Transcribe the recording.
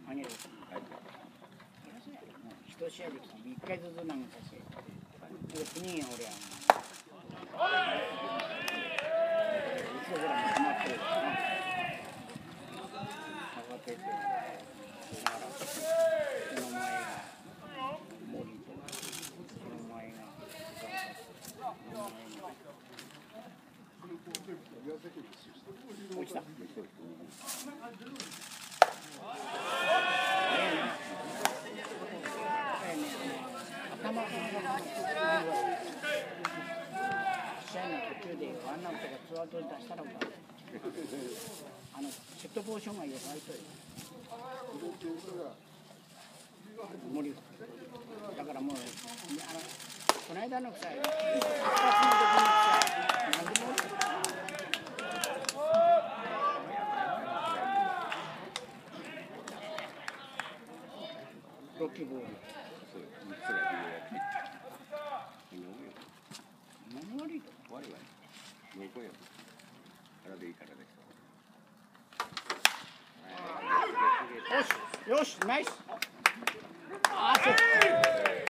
あげる。一試合で1回ずつ投げさせて。次に俺は。いつぐらいに決まってるかな。上がってて。その前が森と。その前が。落ちた。頭が試合の途中でワンアウトがツーアウトで出したらセットポジションがよく空いてる。森だからもうこの間のさ、一発の時にさ、何でもロッキーボール。何悪いと？ 悪いわね。どこよ。からでいいからです。 よし、ナイス。あ、そう。